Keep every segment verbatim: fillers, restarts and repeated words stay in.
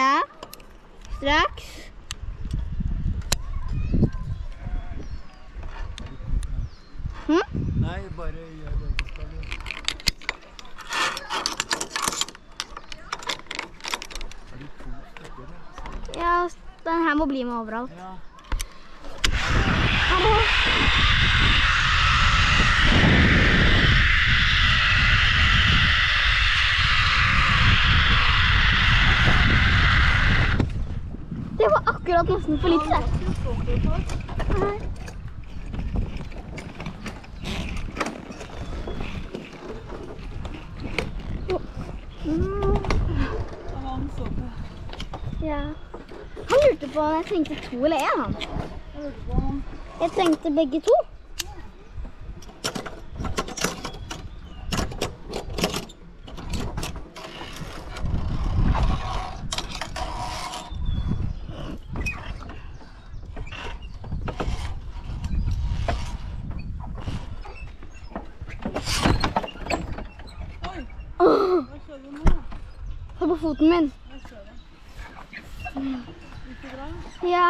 Ja. Straks. Hm? Nei, bare gjør det du skal gjøre. Er det to stykker her? Ja, den her må bli med overalt. Ja. Hallo. Det var akkurat nesten for litt, det. Nei. Han så på. Ja. Han lurte på om jeg trengte to eller en, han. Jeg lurte på han. Jeg trengte begge to. Se på foten min. Jeg ser det. Gikk det bra? Ja.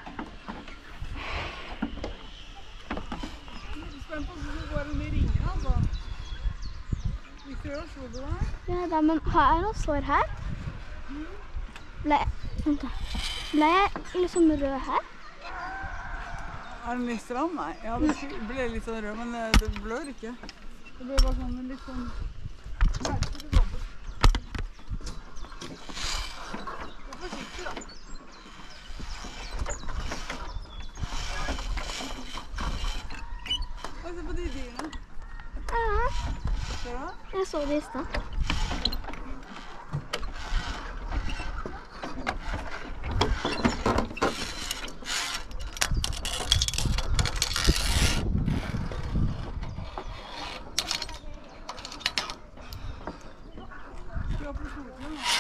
Jeg er spent på hvordan det går med ringen, altså. Gikk det bra? Slo du deg? Ja, da, men har jeg noe sår her? Ble jeg, vent da. Ble jeg liksom rød her? Er den litt stram? Nei. Ja, det ble litt sånn rød, men det blør ikke. Det ble bare sånn litt sånn... Se på de dyrene. Ja. Ser du det? Jeg så det i sted. Du har på foten, da.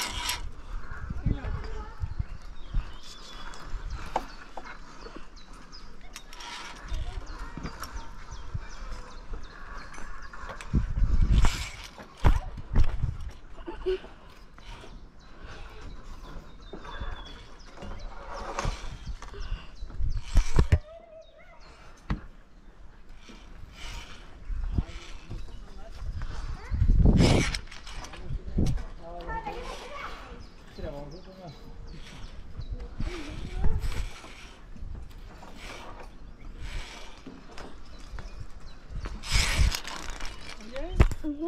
Mhm.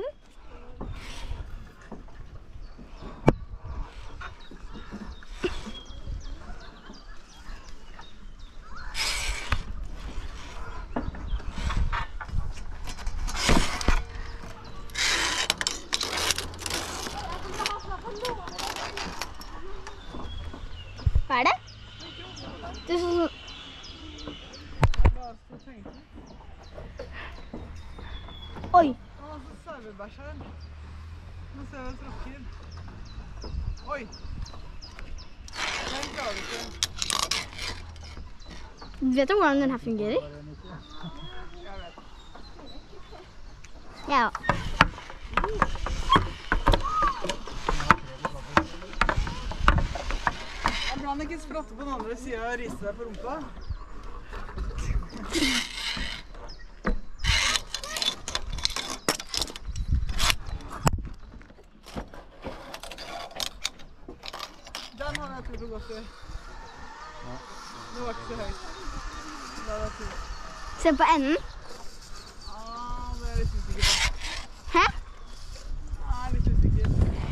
Hva er det? Det er sånn... Oi! Han har sånn sauebæsj her. Nå ser jeg det tråkker. Oi! Den klarer du ikke. Vet du hvordan den her fungerer? Jeg vet. Ja. Jeg kan ikke spratte på den andre siden og riste deg på rumpa. Den hadde jeg trodd å gå til. Det var ikke så høyt. Det hadde jeg trodd. Se på enden. Ah, det er jeg litt usikker på. Hæ? Jeg er litt usikker.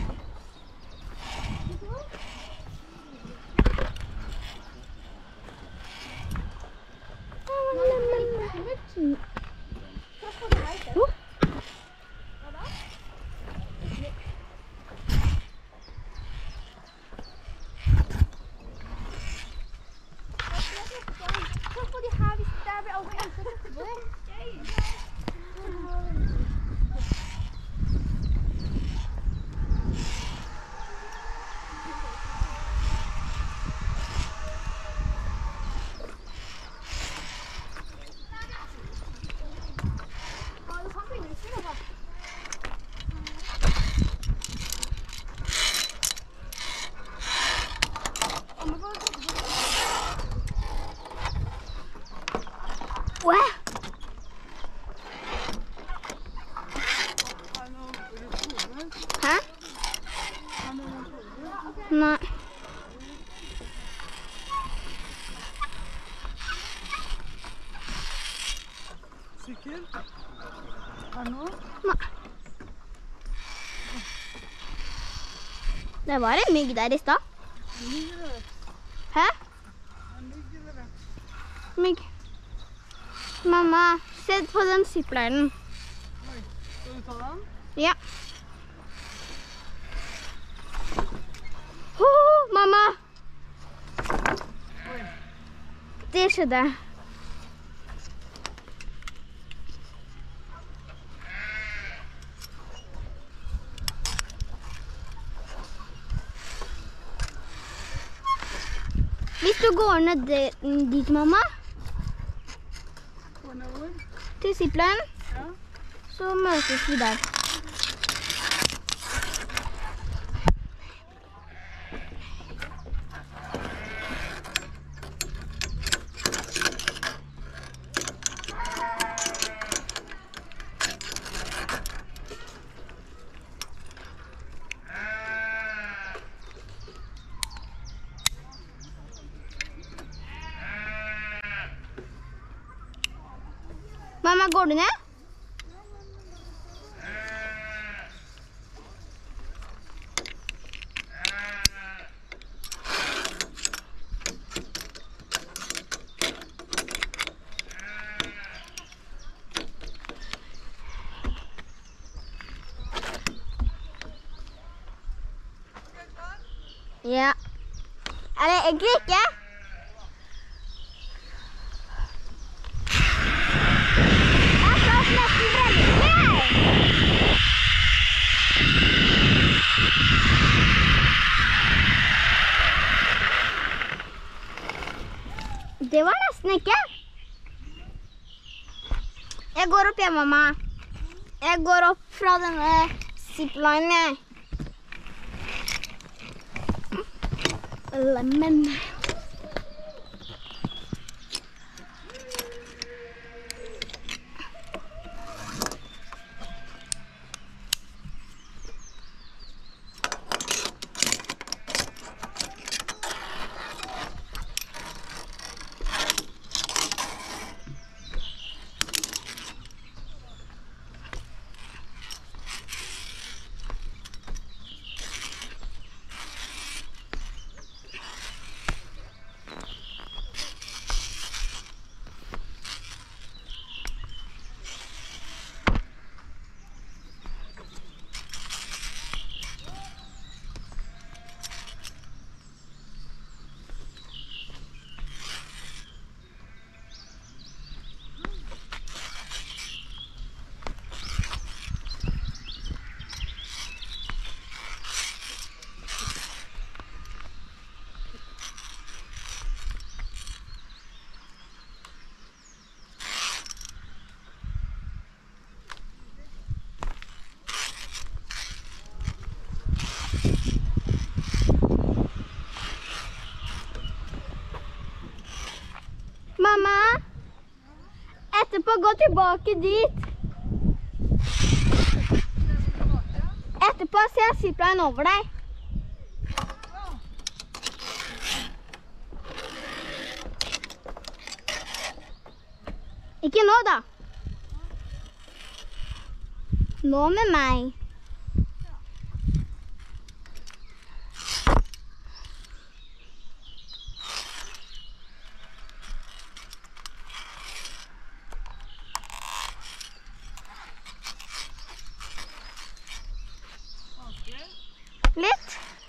Oh. Se på de her, hvis det blir aldri eneste. kult. Er det noe? Nei. Det var en mygg der i stad. Ligger det? Hæ? Den ligger det. Mygg. Mamma, se på den zipplinen. Oi, skal du ta den? Ja. Ho, mamma! Oi. Det skjedde. Hvis du går ned dit, mamma, Går nedover. til zipplinen, Ja. så møtes vi der. Mamma, går du ned? Ja. Eller egentlig ikke. Det var nesten ikke. Jeg går opp igjen, mamma. Jeg går opp fra denne ziplinen. Lemon. Mamma, etterpå gå tilbake dit. Etterpå ser jeg ziplinen over deg. Ikke nå da. Nå med meg. Litt.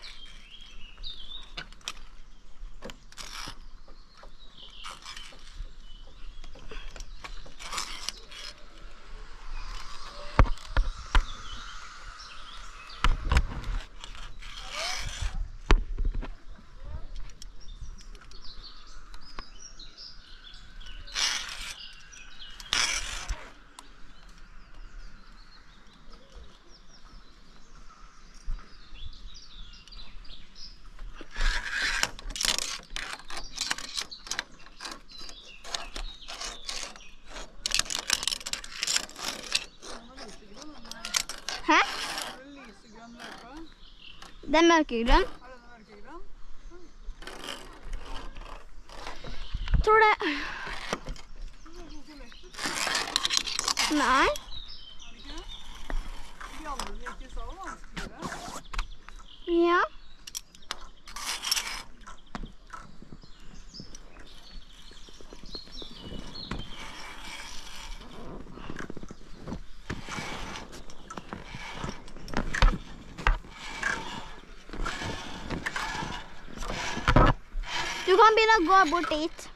Hæ? Er det lysegrønn løype? Det er mørkegrønn. Er denne mørkegrønn? Tror det. Det ser så lett ut. Nei. De andre blir ikke så vanskeligere. Ja. Du kan begynne å gå bort dit.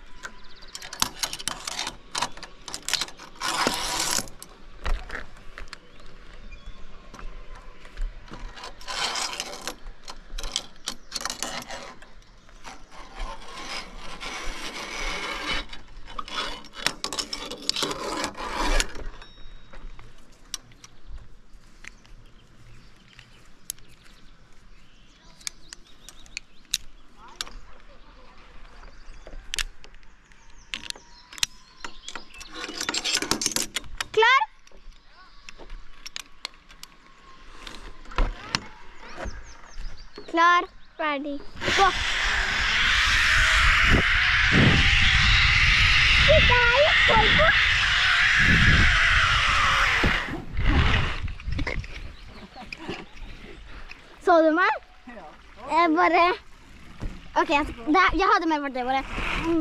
Klar? Klar, ferdig, gå! Dette er jo skål på! Så du meg? Ja. Jeg bare... Ok, jeg, det- jeg hadde med for det bare...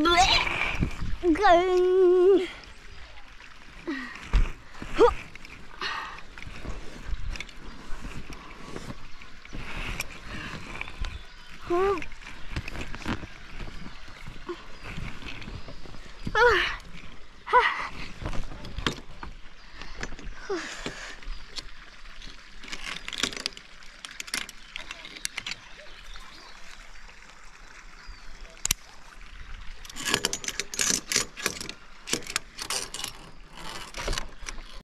Gang. Huh.